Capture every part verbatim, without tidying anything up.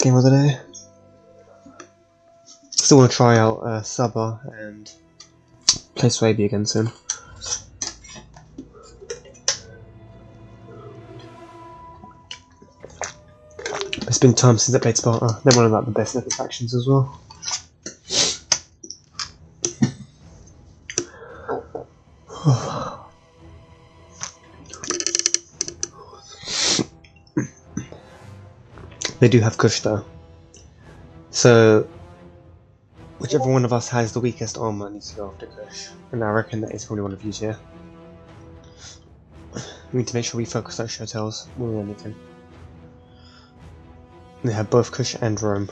game of the day. Still want to try out uh, Saba and play Swaby again soon. It's been time since I played Sparta. They're one of like, the best Nether factions as well. They do have Kush though. So whichever one of us has the weakest armor needs to go after Kush. And I reckon that is probably one of you here. We need to make sure we focus on Showtails more than anything. They have both Kush and Rome.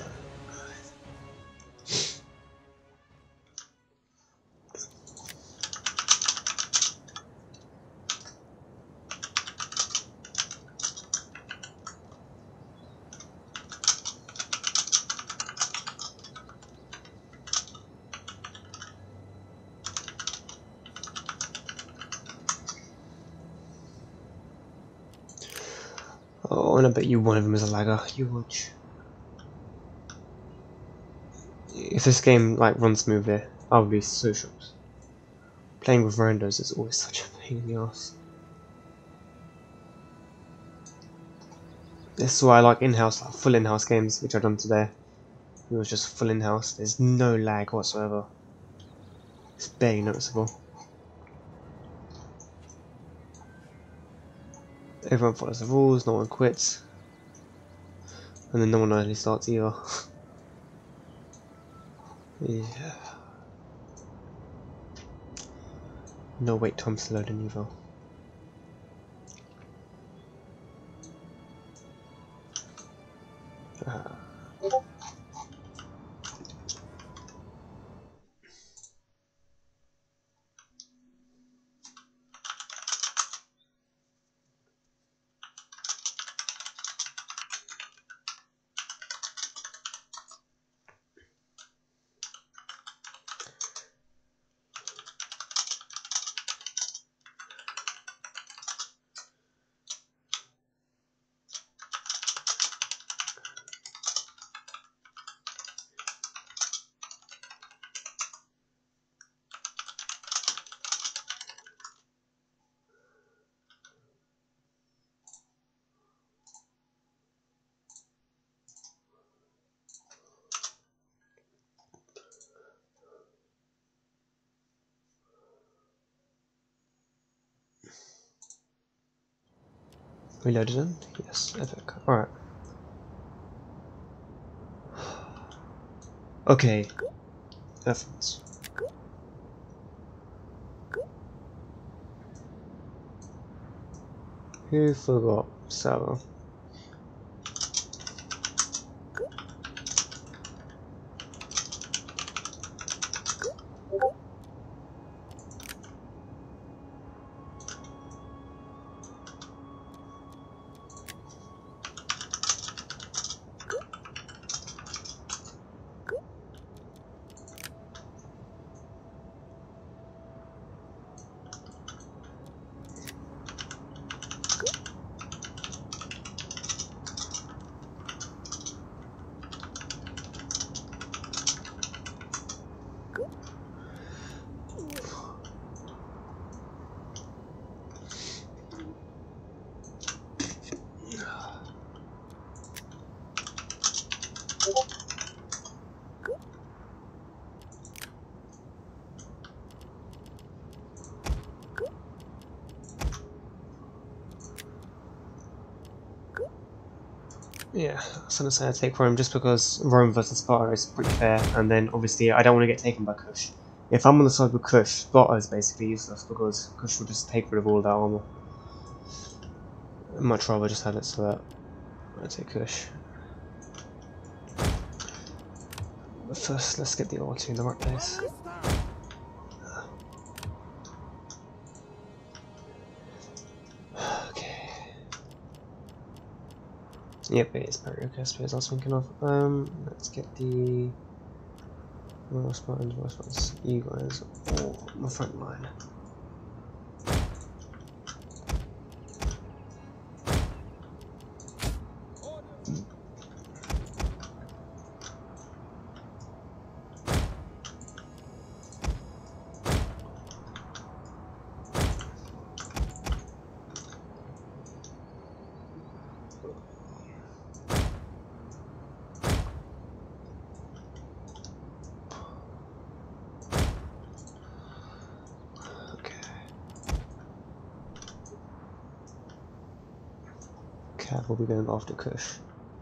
Oh, and I bet you one of them is a lagger. You watch. If this game like runs smoothly, I'll be so shocked. Playing with randos is always such a pain in the ass. This is why I like in-house, like full in-house games, which I've done today. It was just full in-house. There's no lag whatsoever. It's barely noticeable. Everyone follows the rules, no one quits. And then no one early starts either. Yeah. No wait times to load an evo. Uh. Reloaded in? Yes, epic. Alright. Okay. Efforts. Who forgot Sarah? Yeah, I was gonna say I take Rome just because Rome versus Sparta is pretty fair, and then obviously I don't want to get taken by Kush. If I'm on the side with Kush, Sparta is basically useless because Kush will just take rid of all that armor. I'd much rather just have it so that I take Kush. But first, let's get the R two in the right place. Yep, it is Periocast, I suppose I was thinking of. Um, let's get the Royal Spartans, Royal Spartans, you guys, or my front line. Cav will be going after Kush.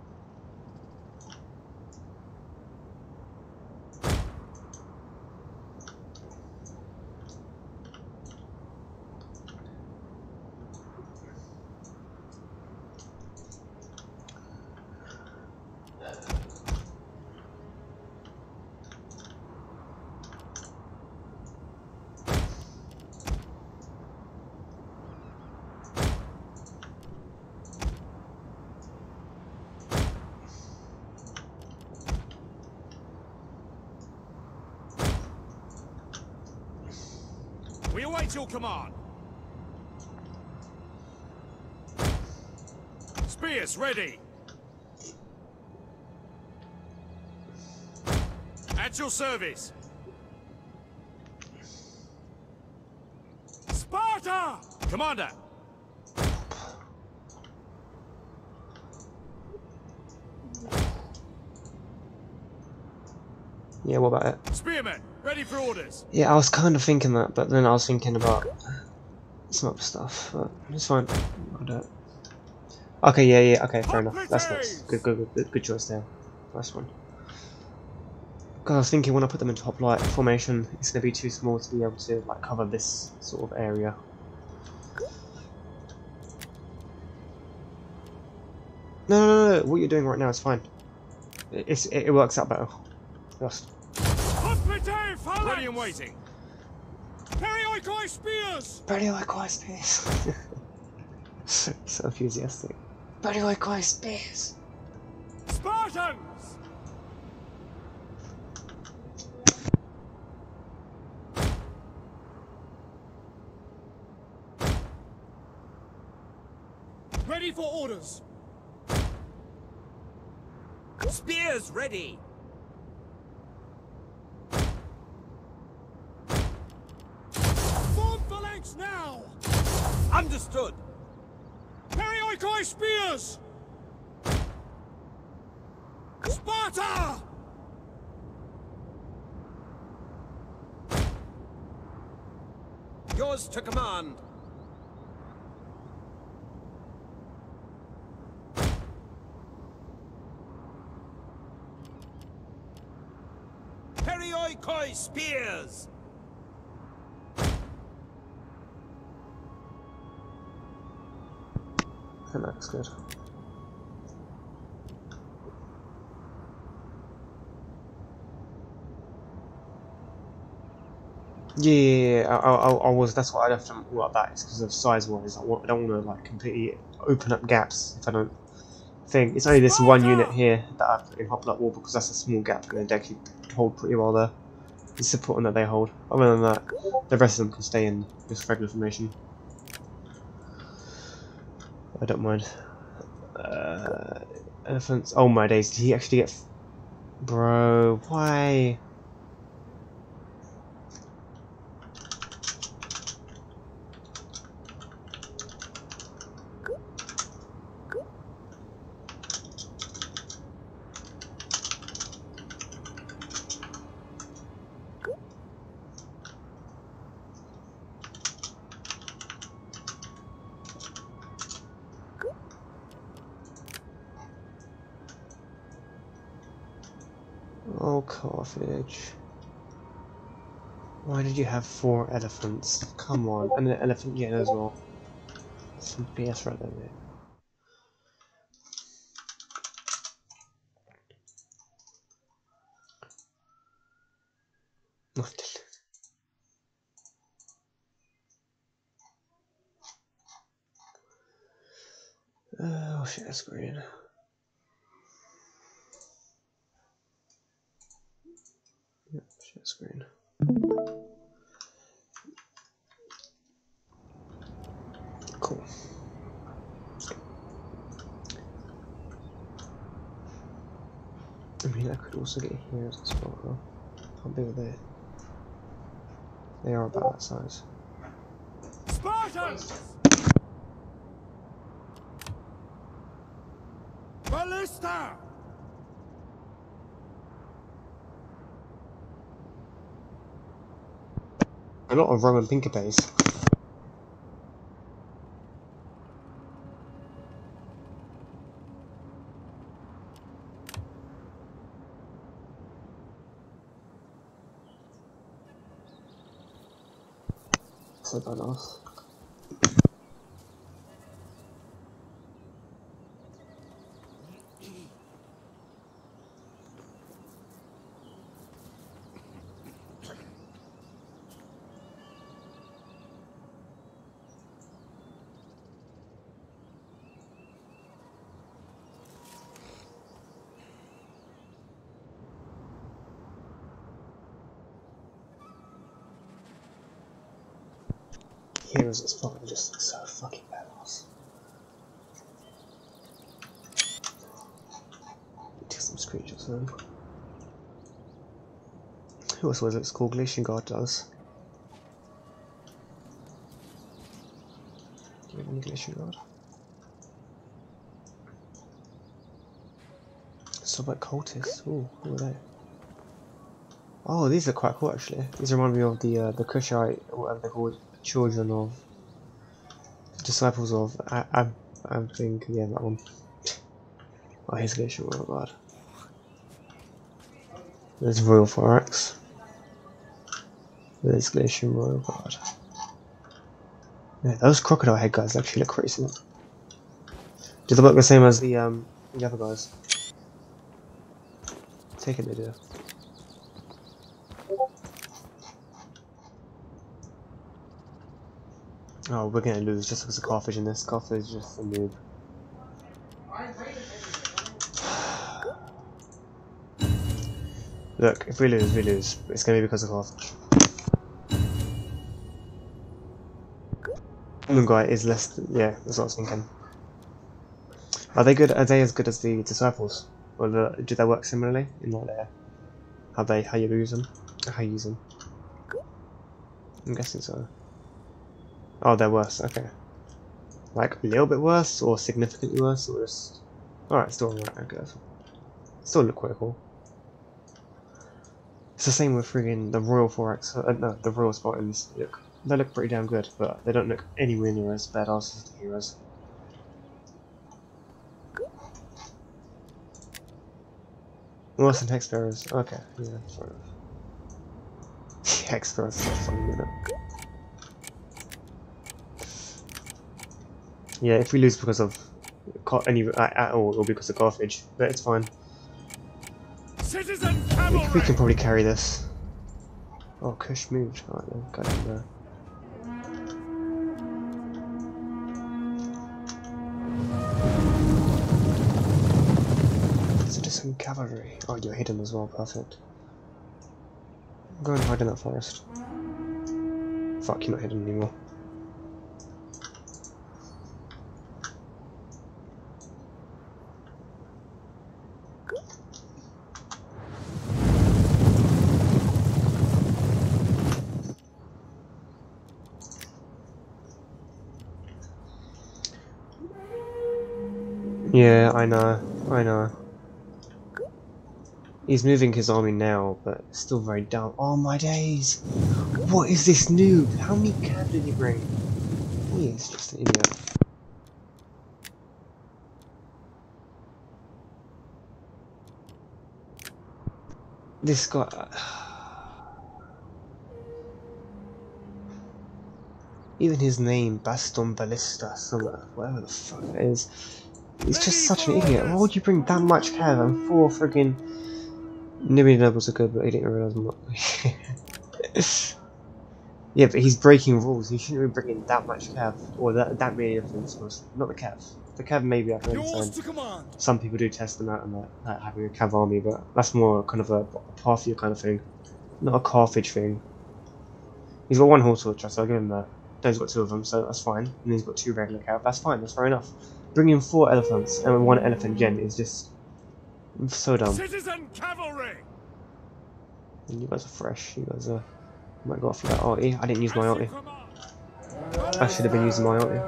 We await your command. Spears ready. At your service. Sparta! Commander! Yeah, what about it? Spearmen, ready for orders. Yeah, I was kind of thinking that, but then I was thinking about some other stuff, but it's fine. I'll do it. Okay, yeah, yeah, okay, fair enough. That's nice. Good, good, good, good, good choice there. Nice one. Because I was thinking when I put them into hoplite formation, it's going to be too small to be able to like cover this sort of area. No, no, no, no, what you're doing right now is fine. It, it's, it, it works out better. Just. Ready and waiting. Perioikoi spears! Perioikoi spears! So enthusiastic. Perioikoi spears! Spartans! Ready for orders. Spears ready. Form phalanx now! Understood. Perioikoi spears! Sparta! Yours to command. Perioikoi spears! I think that's good. Yeah, yeah, yeah. I, I, I was. That's why I left them all like that. It's because of size-wise. I, want, I don't want to like completely open up gaps if I don't think. It's only this one unit here that I put in hoplite wall because that's a small gap, and they actually hold pretty well there. It's supporting that they hold. Other than that, the rest of them can stay in just regular formation. I don't mind. Uh, elephants. Oh my days! Did he actually get? F Bro, why? Oh, Carthage. Why did you have four elephants? Come on, and an elephant yen as well. Some B S right there, mate. Nothing. Oh, share screen. Yep, share screen. Cool. I mean, I could also get here as well, though. How big are they? They are about that size. Spartans! Ballista! A lot of Roman Pinkabase. so badass. Heroes is probably just so fucking badass. Take some screenshots then. Who else was it? It's called Glacier Guard does. Do we have any Glacier Guard? So about cultists. Ooh, who are they? Oh, these are quite cool actually. These remind me of the uh, the Kushite, or whatever they're called, children of disciples of I, I, I think yeah that one. Oh, here's Glacier Royal Guard. There's Royal Thorax. There's Glacier Royal Guard. Yeah, those crocodile head guys actually look crazy. Do they look the same as the um the other guys? Take it they do. Oh, we're gonna lose just because of Carthage in this. Carthage is just a noob. Look, if we lose, we lose. It's gonna be because of Carthage. Mungai is less than, yeah, that's what I was thinking. Are they good? Are they as good as the disciples? Or the, do they work similarly in like their how they how you use them? How you use them? I'm guessing so. Oh, they're worse. Okay, like a little bit worse, or significantly worse, or just alright. Still alright, I guess. Still look quite cool. It's the same with friggin' the Royal Thorax. Uh, no, the Royal Spartans. Look, they look pretty damn good, but they don't look anywhere near as badass as the heroes. Worse than Hexbearers. Okay, yeah, fair enough. Hexbearers is so funny, isn't it? Yeah, if we lose because of any at all, or because of Carthage, but it's fine. Citizen We, cavalry! we can probably carry this. Oh, Kush moved. Alright then, go down there. Citizen cavalry. Oh, you're hidden as well. Perfect. Go and hide in that forest. Fuck, you're not hidden anymore. Yeah, I know, I know. He's moving his army now, but still very down. Oh my days! What is this noob? How many cab did he bring? He is just an idiot. This guy... Even his name, Baston Ballista, somewhere, whatever the fuck it is. He's just such an idiot. Why would you bring that much cav and four friggin' Nubian nobles are good, but he didn't realise what. Yeah, but he's breaking rules. He shouldn't be bringing that much cav or that that many influence. Not the cav. The cav maybe I can Yours understand. to command. Some people do test them out and that, that having a cav army, but that's more kind of a, a Parthia kind of thing, not a Carthage thing. He's got one horse torture, so I'll give him that. He's got two of them, so that's fine. And he's got two regular cav. That's fine. That's fair enough. Bringing four elephants and one elephant gen is just so dumb. Citizen cavalry! And you guys are fresh. You guys are. Might go off for that ulti. I didn't use my ulti. I should have been using my ulti.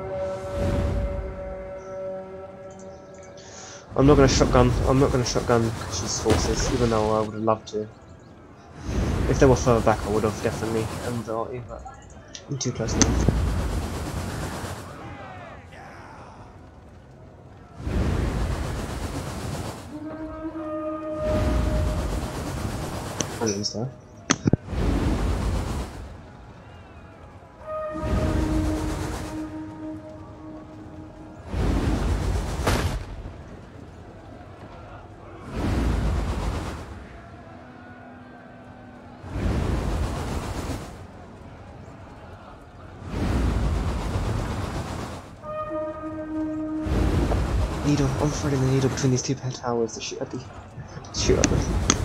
I'm not gonna shotgun. I'm not gonna shotgun Kush's forces, even though I would have loved to. If they were further back, I would have definitely aimed the ulti, but I'm too close now. Onions there. needle. I'm threading the needle between these two pet towers to shoot at the shoot at them.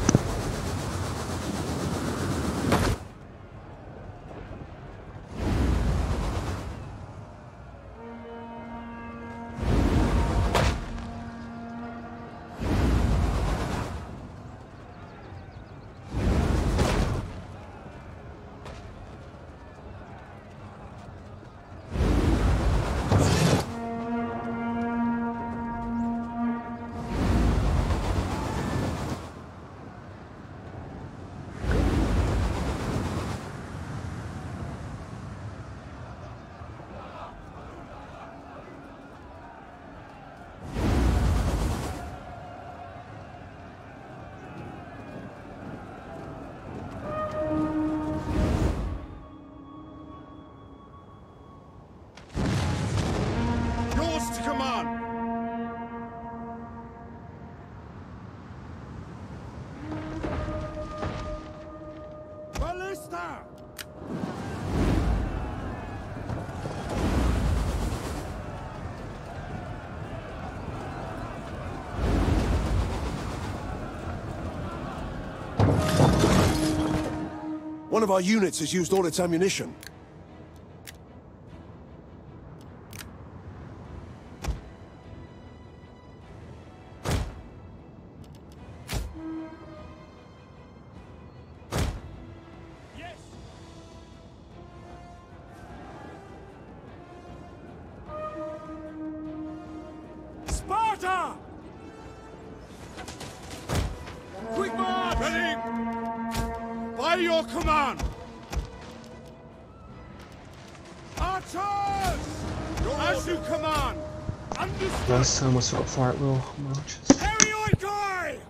One of our units has used all its ammunition. Yes. Sparta! Quick march! Ready! By your command! Archers! As you command! Understood! Last time I saw a fire wheel marches. Perioikoi!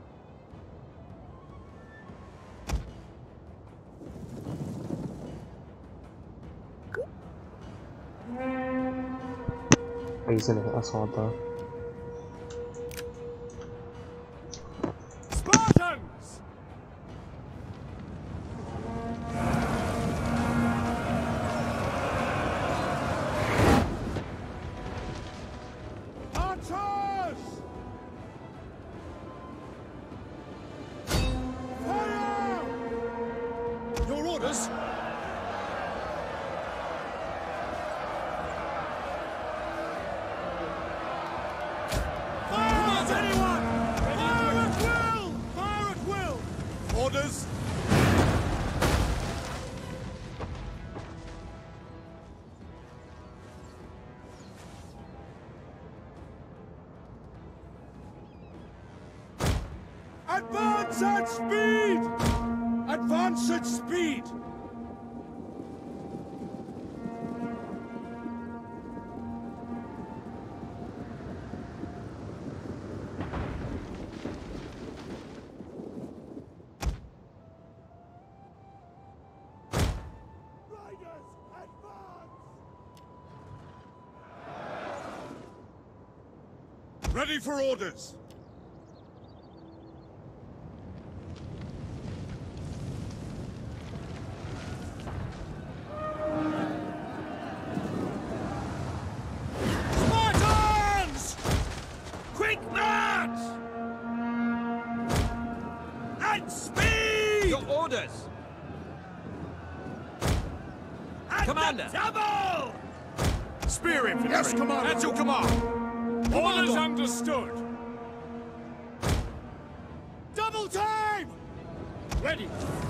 Oh, he's gonna hit us hard though. Spartans! Archers! Fire! Your orders? Fire at anyone! Fire at will! Fire at will! Orders? Advance at speed! Advance at speed! Riders, advance! Ready for orders! Spartans! Quick march! At speed! Your orders. At Commander. the double! Spear infantry. Yes, Commander. At your command. Orders understood. Double time! Ready.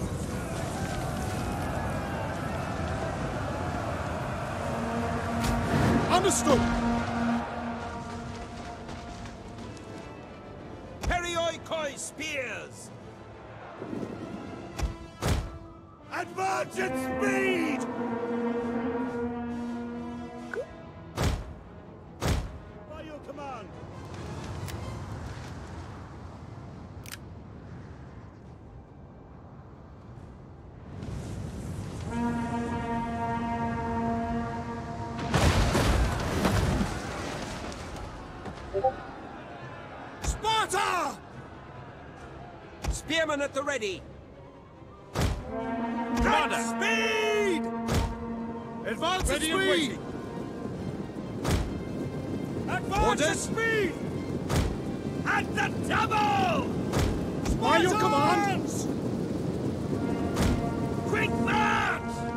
Understood. Perioikoi spears. Advance at speed! By your command. Sparta! Spearmen at the ready. Commander! At speed! Advance at speed! Advance Orders? at speed! At the double! By your command! Quick march!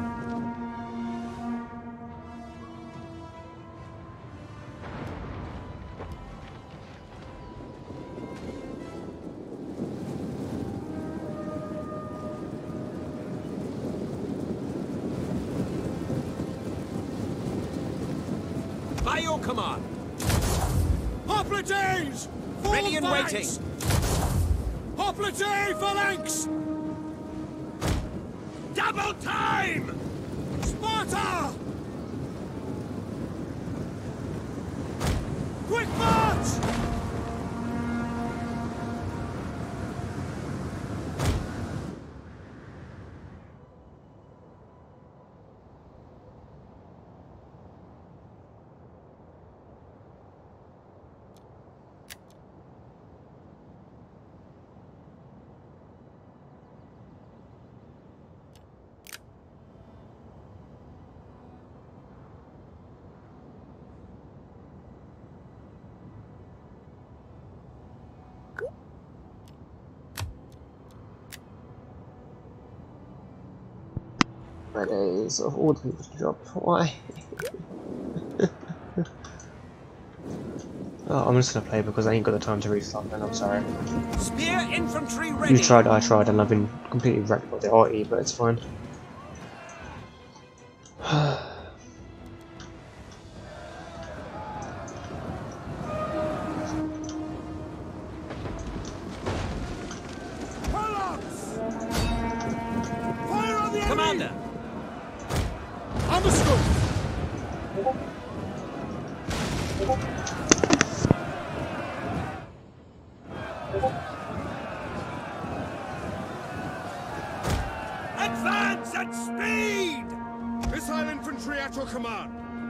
By your command. Hoplites! Full Ready and phalanx! waiting. Hoplite phalanx! Double time! Sparta! Quick march! My days of all the people to drop. Why? Oh, I'm just gonna play because I ain't got the time to restart, then I'm sorry. Spear infantry ready. You tried, I tried, and I've been completely wrecked by the R E, but it's fine. Pull-ups! Fire on the enemy! Commander. Understood! Advance at speed! Missile infantry at your command!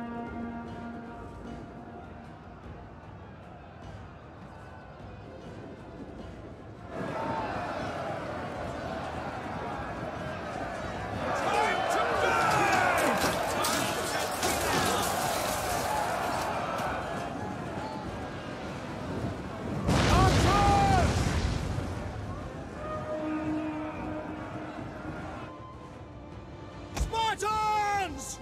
Time to die! Archers! Spartans!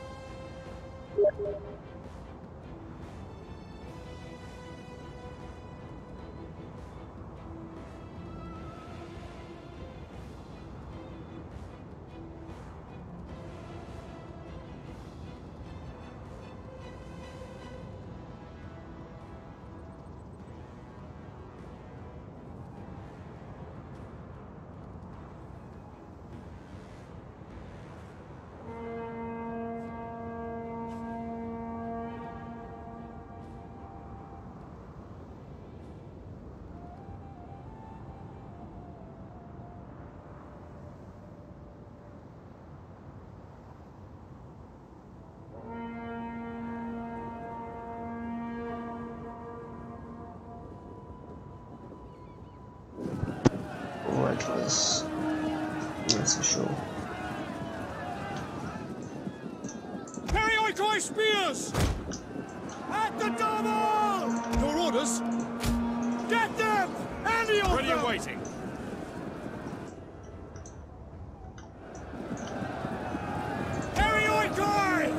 Reckless. That's for sure. Perioikoi spears! At the double! Your orders? Get them! Any of Ready them! and waiting. Perioikoi!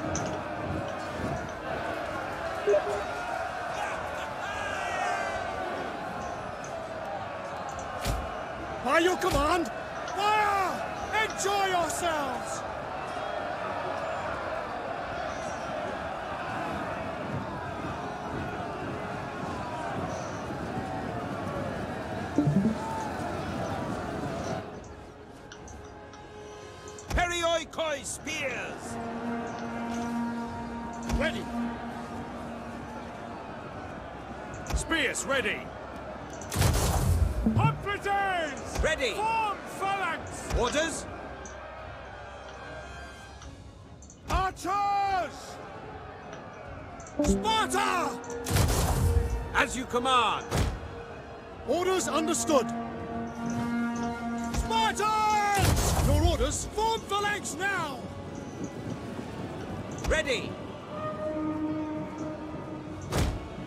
By your command, fire! Enjoy yourselves! Perioikoi spears! Ready! Spears ready! Hoplites! Ready! Form phalanx! Orders? Archers! Sparta! As you command! Orders understood. Spartans! Your orders, form phalanx now! Ready!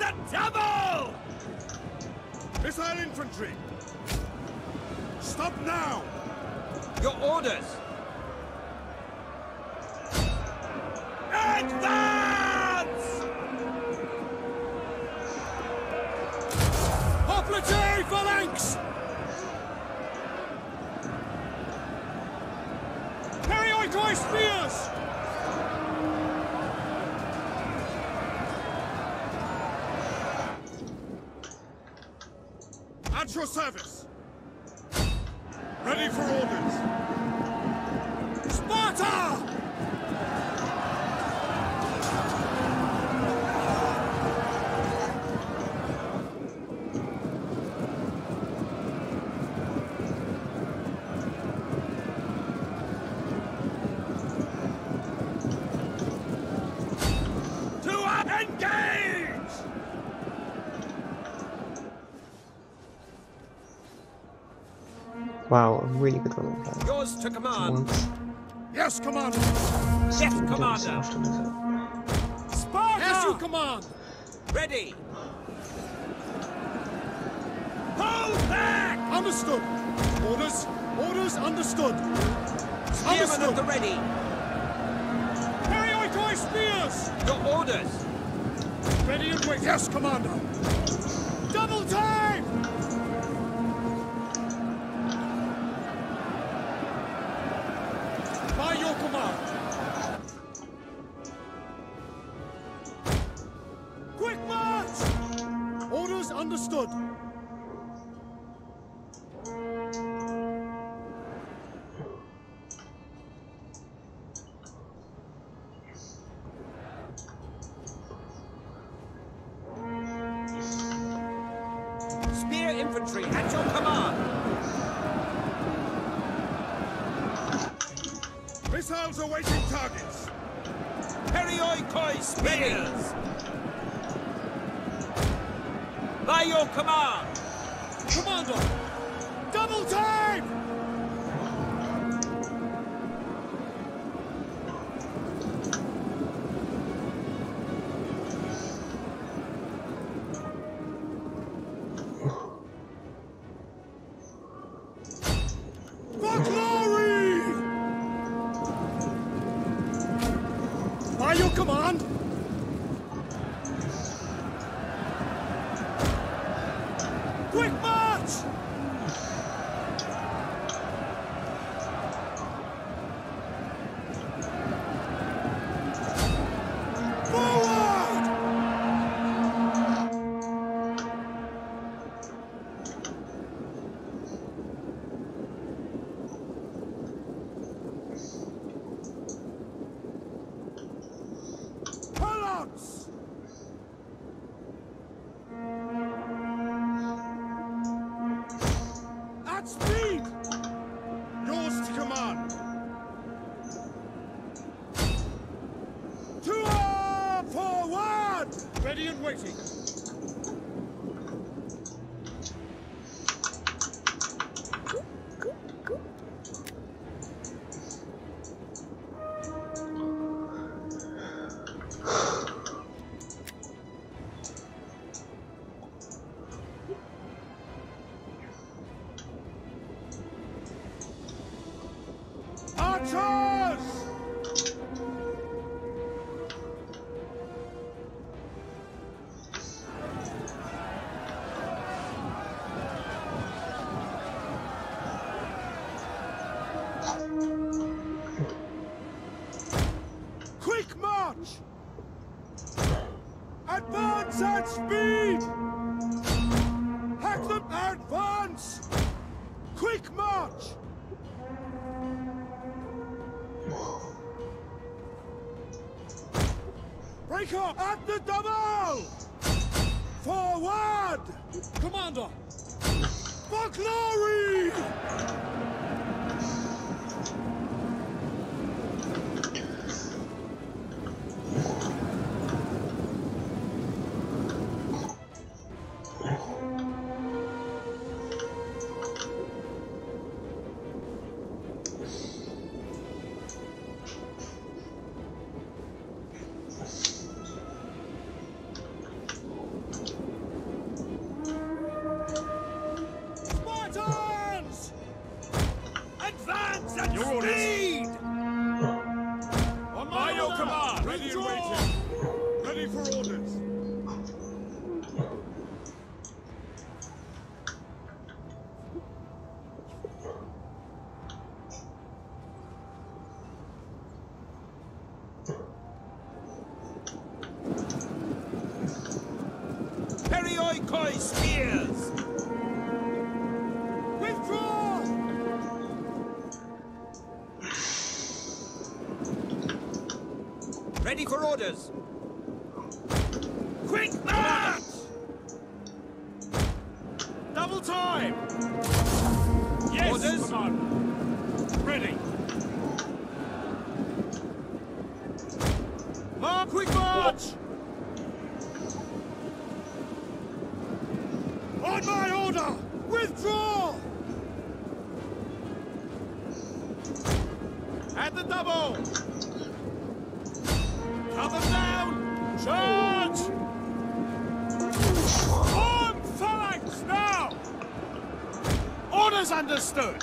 the devil! Missile infantry! Stop now! Your orders! Advance! Hoplite phalanx! Perioikoi spears! At your service! Ready for orders! Sparta! Engage! Wow, a really good one. Like that. Yours to command. Once. Yes, Commander! Yes, Don't do this Commander! often, is it? Sparta! Yes, you command! Ready! Hold back! Understood! Orders! Orders understood! Spearmen at Understood! the ready! Perioikoi spears! Your orders! Ready and wait! Yes, Commander! Double time! By your command! Quick march! Orders understood! Spear infantry at your command! Missiles awaiting targets! Perioikoi spears! By your command! Commander! Double time! For glory! By your command! Quick march! Forward! Phalanx! At speed! Yours to command! To arm! Forward! Ready and waiting. Archers! Quick march! Advance at speed! Hack them! Advance! Quick march! Break up at the double! Forward! Commander! For glory! Your orders. Speed! On my your command. Ready and waiting. Ready for orders. Perioikoi spears! Withdraw! Ready for orders! Quick march! Double time! Yes, Orders? Commander. Ready. Mark, quick march! On my order! Withdraw! At the double! Cut them down! Charge! Form phalanx now! Orders understood!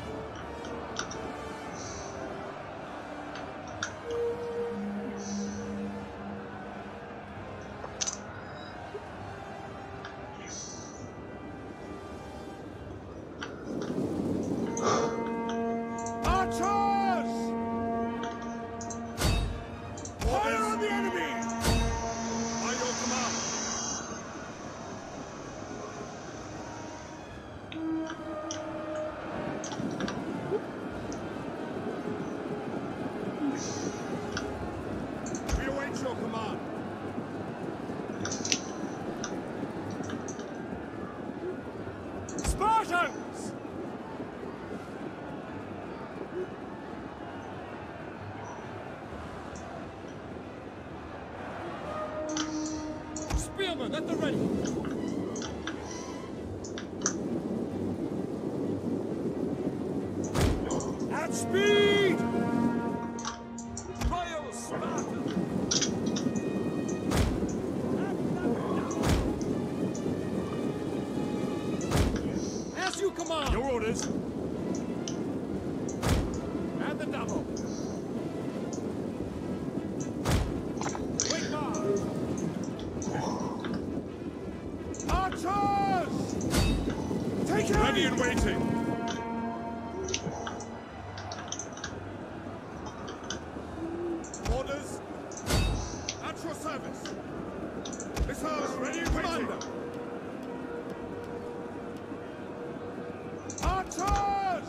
Archers! Fire on the enemy! By your command. We await your command. Spartans! Spearmen at the ready. At speed! Royal Spartan! As you command. Your orders. And the double. Quick march. Archers! Take aim! Ready and waiting. Orders. At your service. Missiles ready and waiting. Archers!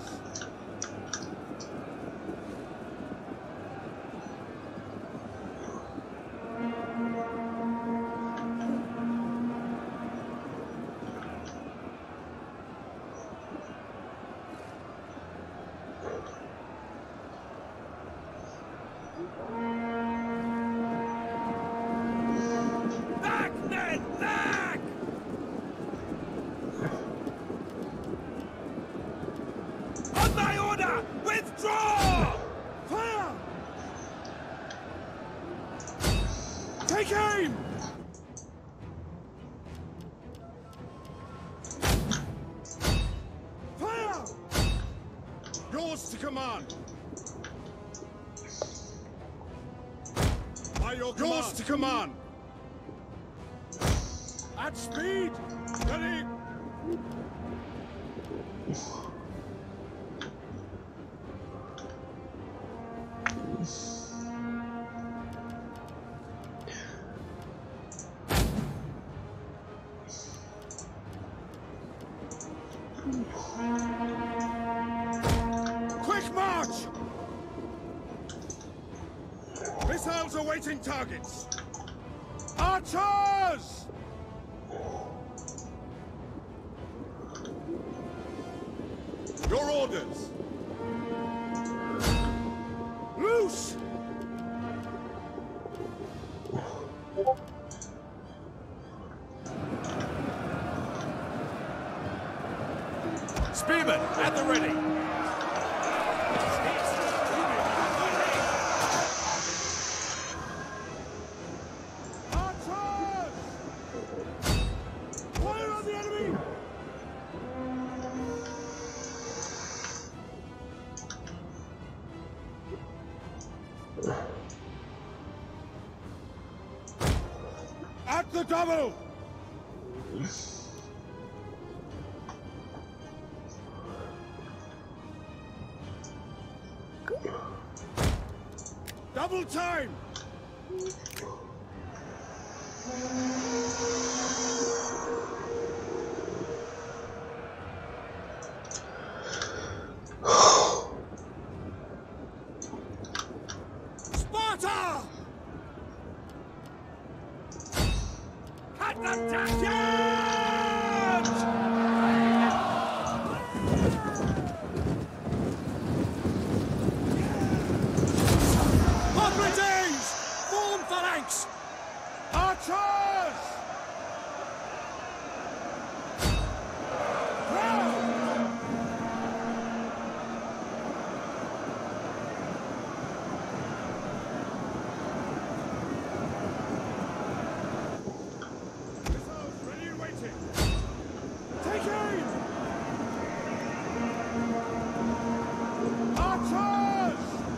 Back, men, back! On my order, withdraw! Fire! Take aim! Fire! Yours to command. By your command. Yours to command. At speed. Ready. Quick march! Missiles awaiting targets. Archers! Your orders. Loose! Spearmen at the ready. Archers! Fire on the enemy! double! Double time! Sparta! Cut them down! Charge! Hoplites! Form phalanx! Archers! Missiles ready and waiting! Take aim! Archers!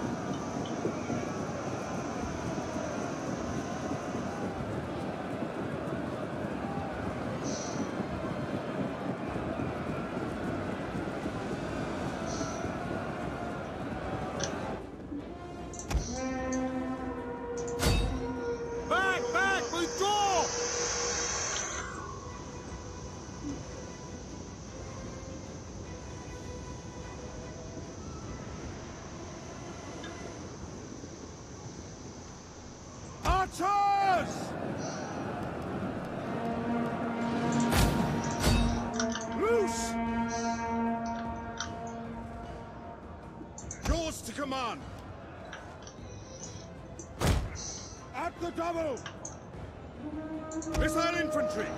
Back, back, withdraw! Archers! Loose! Yours to command! At the double! Missile infantry!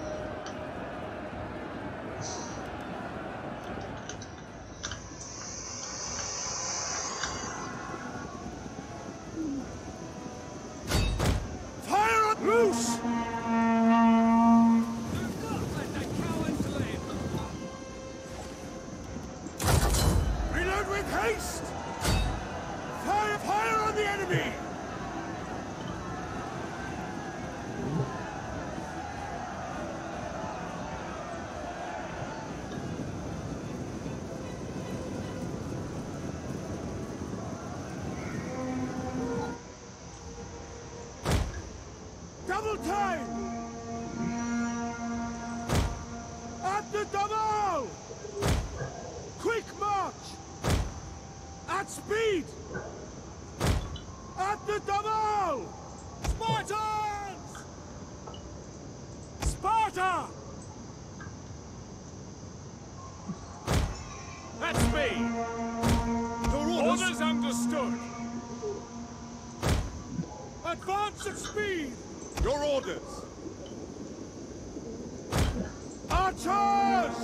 Fire at loose! Reload with haste! Fire, fire on the enemy! Double time! At the double! Quick march! At speed! At the double! Spartans! Sparta! At speed! Your orders, orders understood! Advance at speed! Your orders! Archers!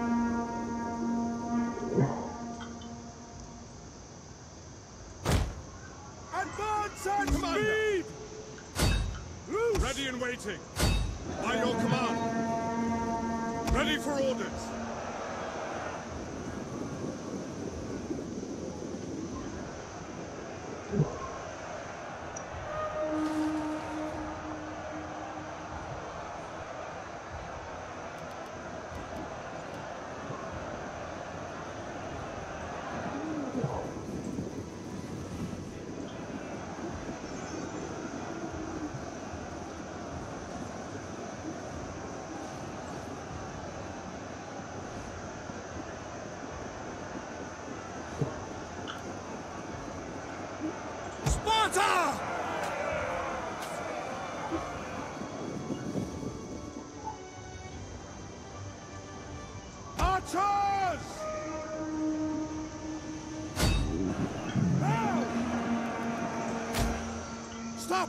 Advance at speed! Loose! Ready and waiting. By your command. Ready for orders. Sparta! Archers! Now! Stop!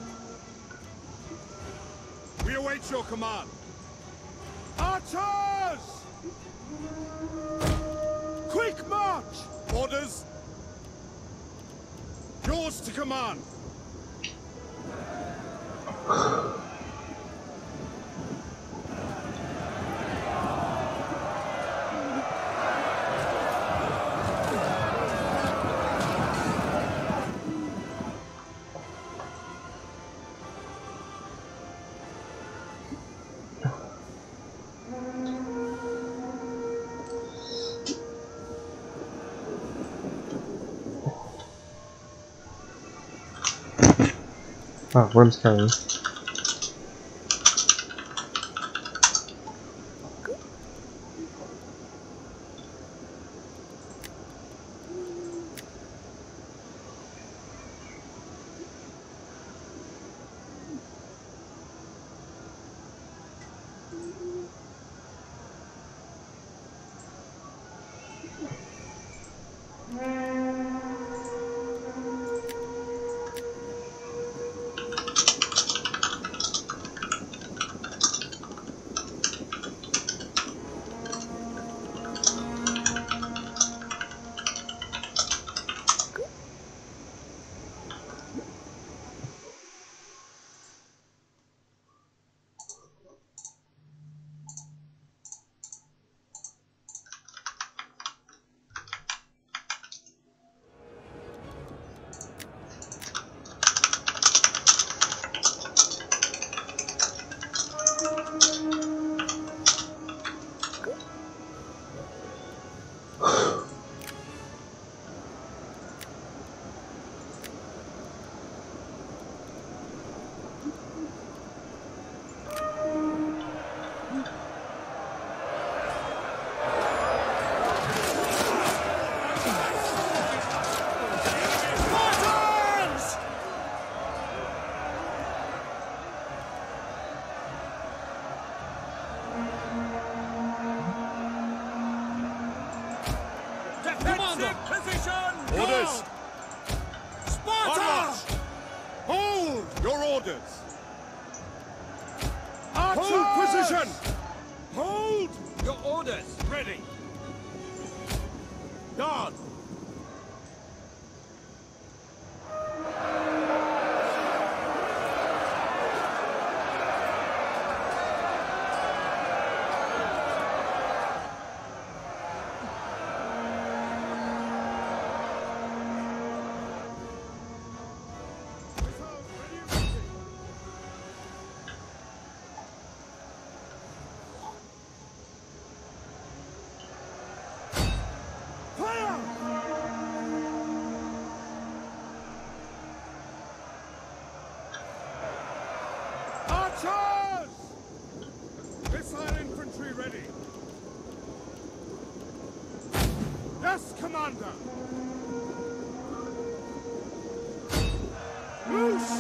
We await your command. Archers! Quick march! Orders! Yours to command! Oh, Rome's carrying. Orders! Sparta! Hold your orders! Archers! Hold position! Hold Your orders. ready! Guard! Archers! Missile infantry ready. Yes, Commander. Loose!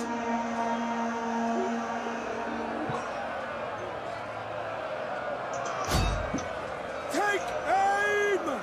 Take aim!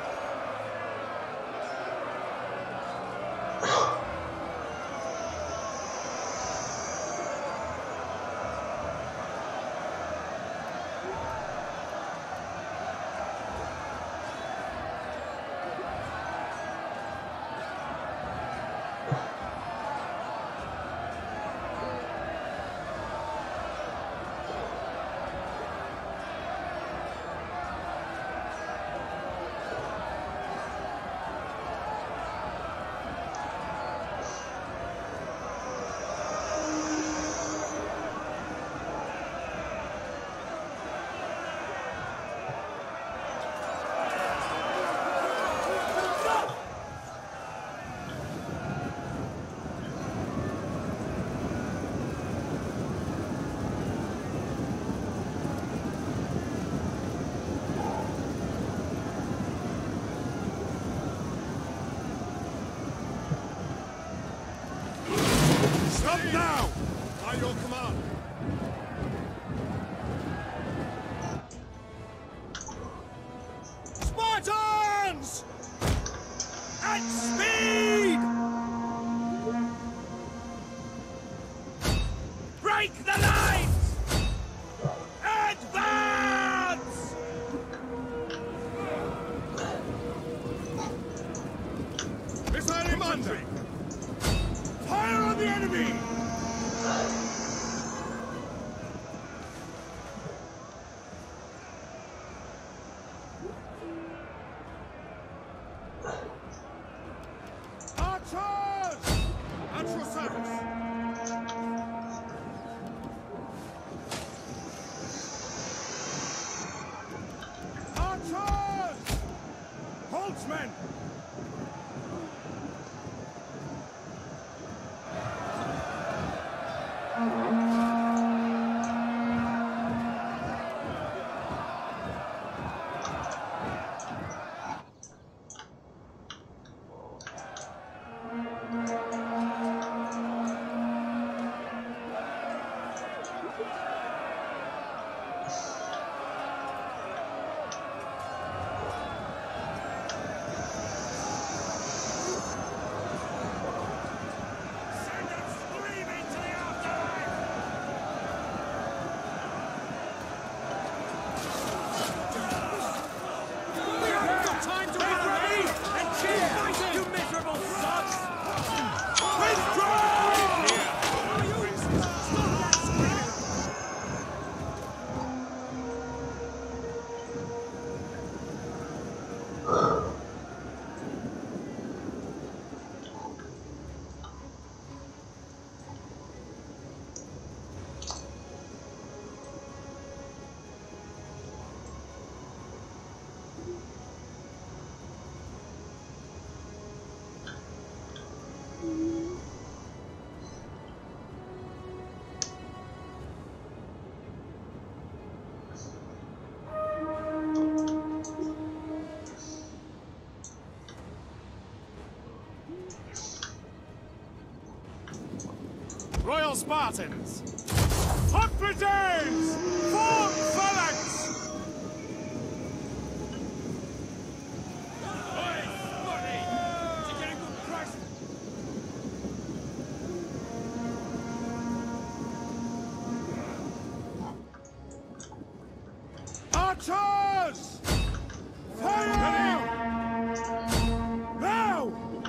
Stop now! By your command! Spartans! At speed! Break the lines! Advance! Missile infantry! Fire on the enemy! Archers! At your service! Archers! Boltsmen! Royal Spartans! Hot brigades! Form phalanx! Archers! Fire! Now!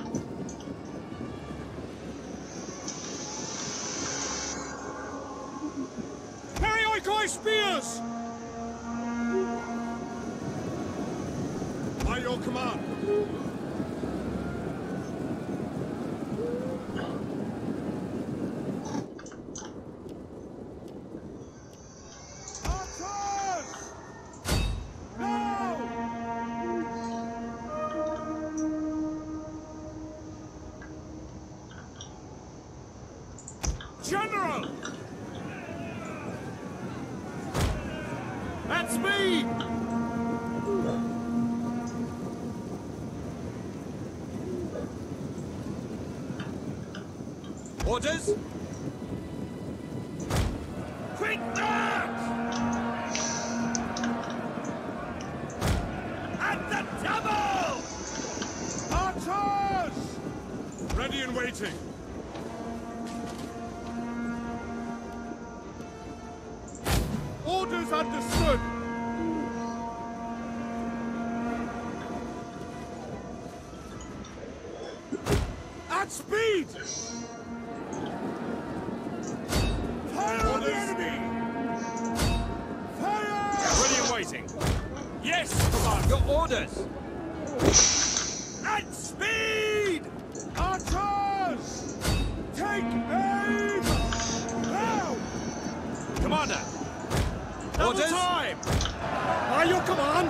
Perioikoi spears! By your command. General! That's me! Orders? Quick march! At the double! Archers! Ready and waiting. Orders understood! At speed! Fire on the enemy! Fire! Ready and waiting. Yes, command. Your orders! At speed! Archers! Take aim! Now! Commander! Double Orders? time! By your command!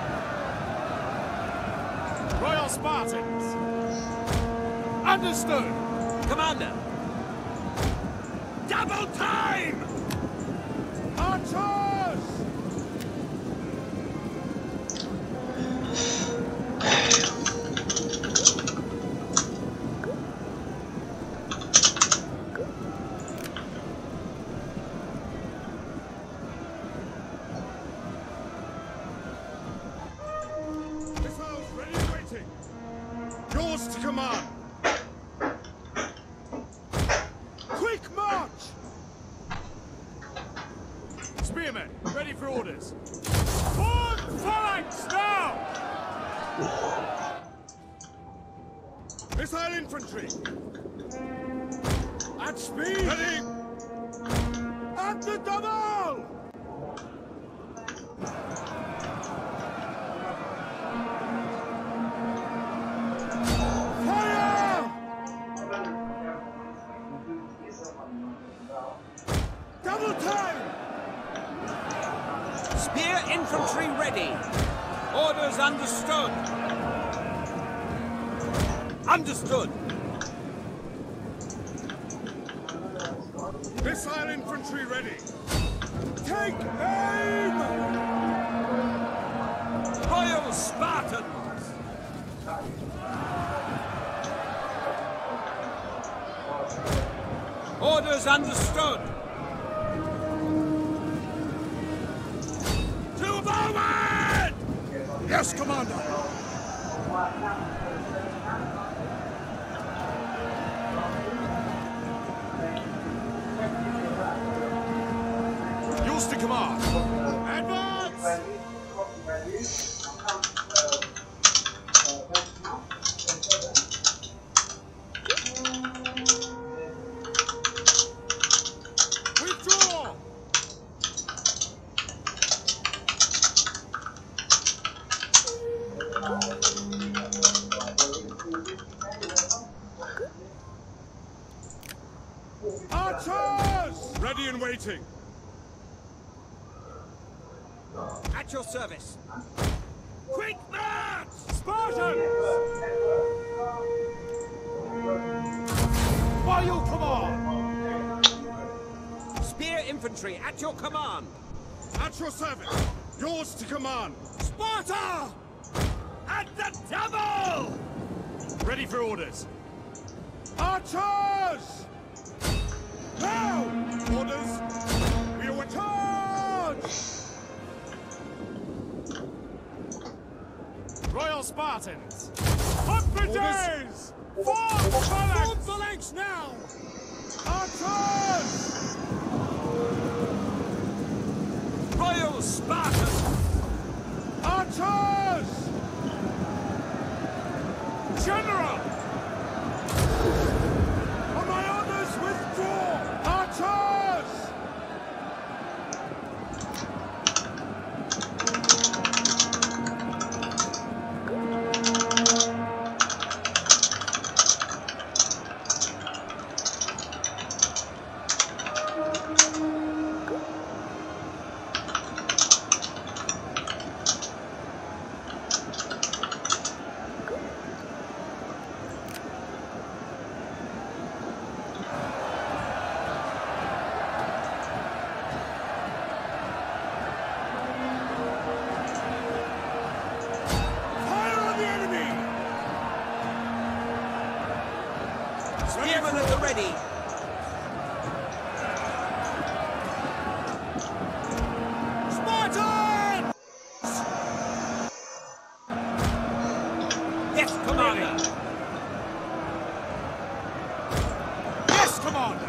Royal Spartans! Understood! Commander! Double time! Archers! Missiles ready and waiting! Yours to command! Quick march! Spearmen, ready for orders. Form phalanx now! Missile infantry! At speed! Ready! At the double! Fire! Double time! Spear infantry ready. Orders understood. Understood. Missile infantry ready. Take aim! Royal Spartans! Orders understood. To forward! Yes, Commander. Yours to command. Advance! Withdraw! Archers! Ready and waiting. At your service. Quick march! Spartans! By your command! Spear infantry at your command. At your service. Yours to command. Sparta! At the double! Ready for orders. Archers! Now! Orders! We are charge! Royal Spartans! Up for days! Form phalanx! Form phalanx now! Archers! Royal Spartans! Archers! General! On my orders, withdraw! Archers! Spearmen at the ready. Spartan! Yes, Commander. Yes, Commander!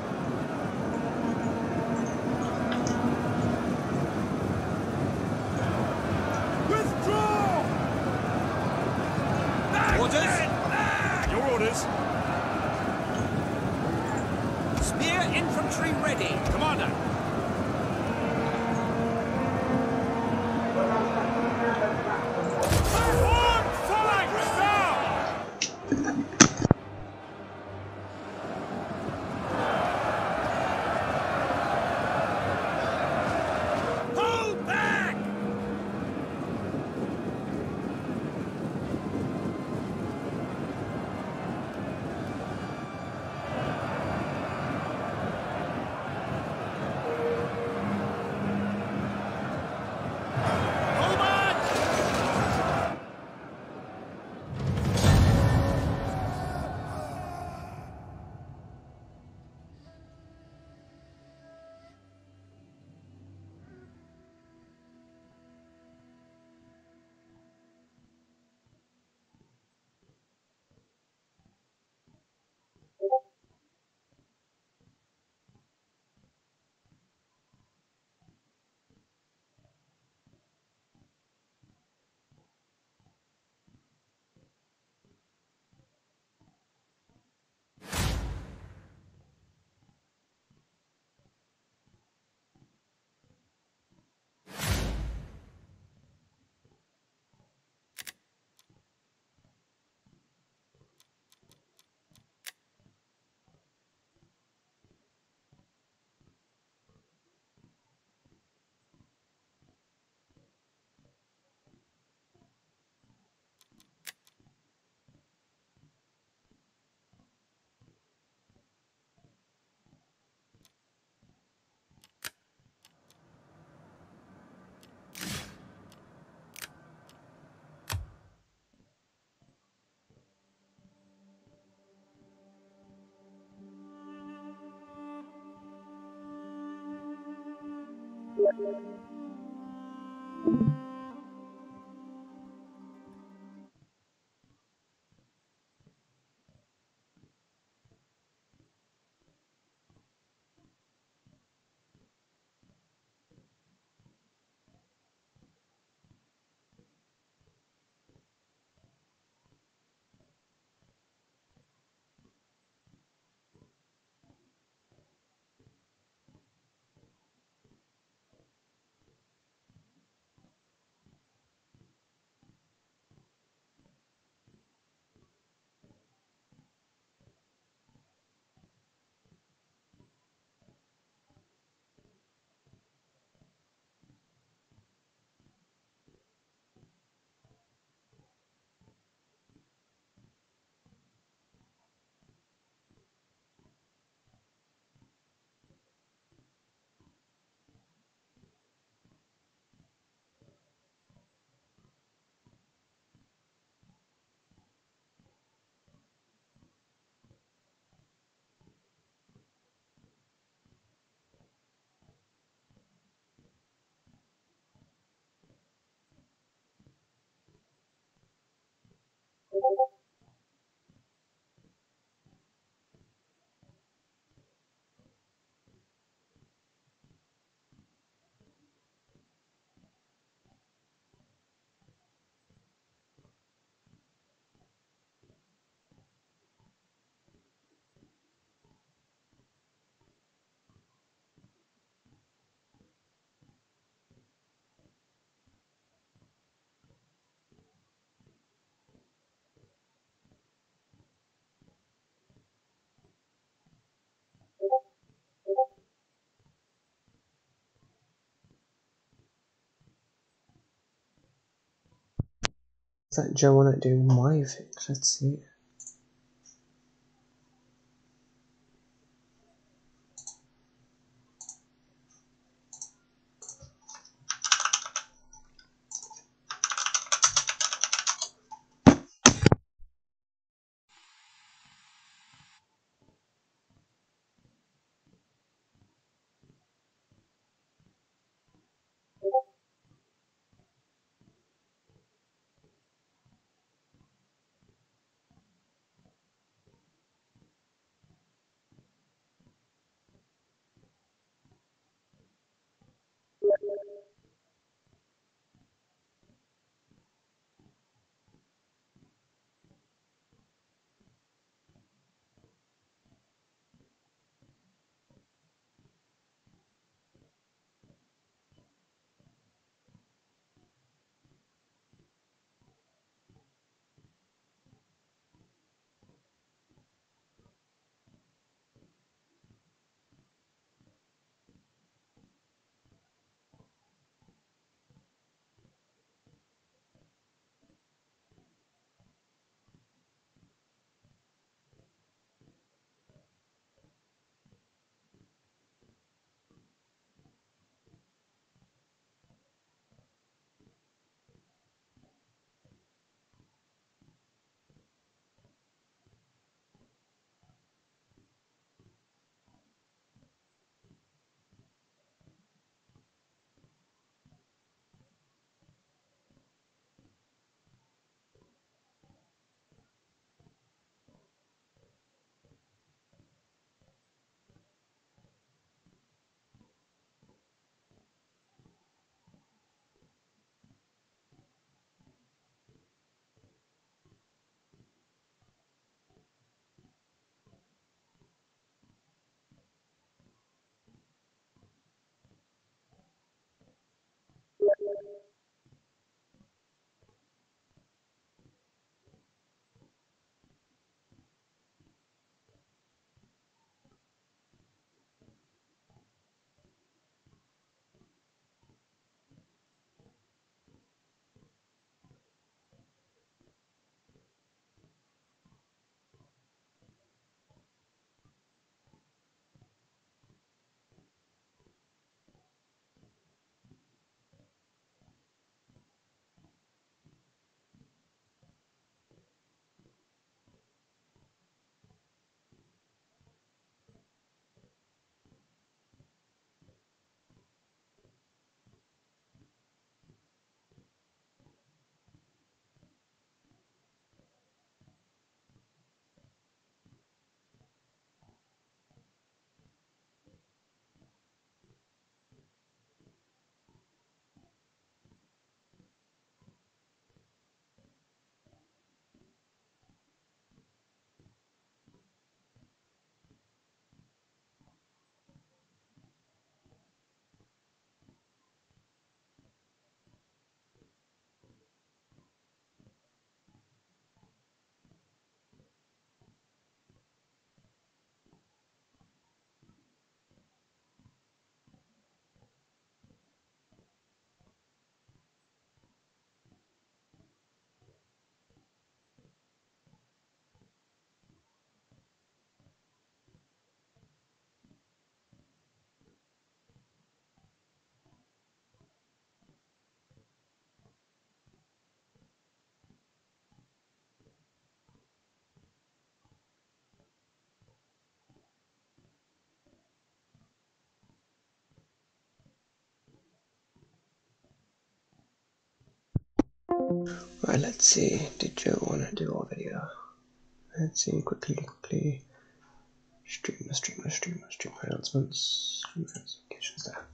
Withdraw! Orders? Your orders? Spear infantry ready. Commander! Form phalanx now! Hold back! Hold back! Is that Joe Wanna do my thing? Let's see. Right, let's see. Did Joe want to do our video? Let's see, quickly, quickly. Streamer, streamer, streamer, streamer announcements. Streamer notifications there.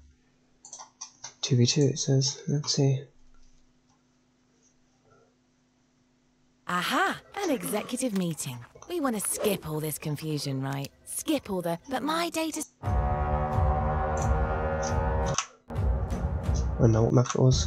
two v two it says. Let's see. Aha! An executive meeting. We want to skip all this confusion, right? Skip all the... But my data's... I don't know what map it was.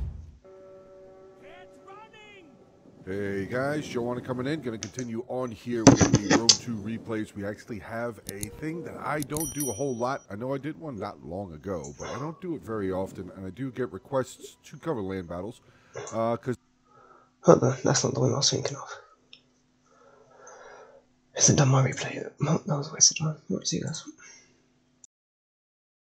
Hey guys, Joe Wanna coming in. Gonna continue on here with the Rome two replays. We actually have a thing that I don't do a whole lot. I know I did one not long ago, but I don't do it very often, and I do get requests to cover land battles. Uh, cause Hold on, that's not the one I was thinking of. Hasn't done my replay yet. No, that was a waste of time. What do you guys want?